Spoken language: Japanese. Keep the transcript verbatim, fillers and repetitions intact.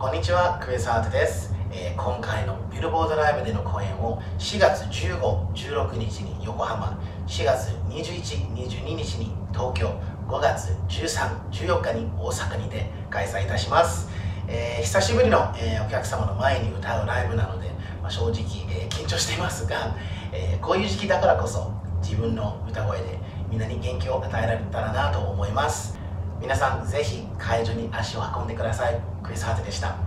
こんにちは、クエスハートです、えー、今回のビルボードライブでの公演をしがつじゅうご、じゅうろくにちに横浜、しがつにじゅういち、にじゅうににちに東京、ごがつじゅうさん、じゅうよっかに大阪にて開催いたします。えー、久しぶりの、えー、お客様の前に歌うライブなので、まあ、正直、えー、緊張していますが、えー、こういう時期だからこそ自分の歌声でみんなに元気を与えられたらなと思います。皆さんぜひ会場に足を運んでください。クリス・ハートでした。